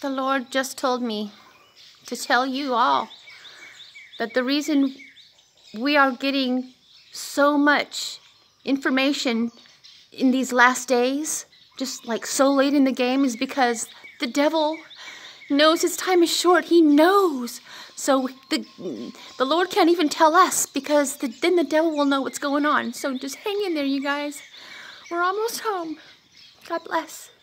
The Lord just told me to tell you all that the reason we are getting so much information in these last days, just like so late in the game, is because the devil knows his time is short. He knows. So the Lord can't even tell us, because then the devil will know what's going on. So just hang in there, you guys. We're almost home. God bless.